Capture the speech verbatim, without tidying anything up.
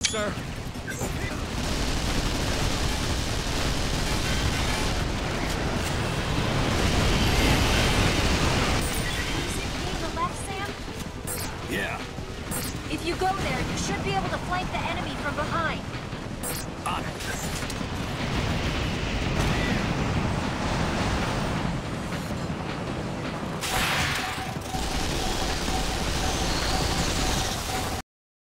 sir. Yeah. If you go there, you should be able to flank the enemy from behind. On it.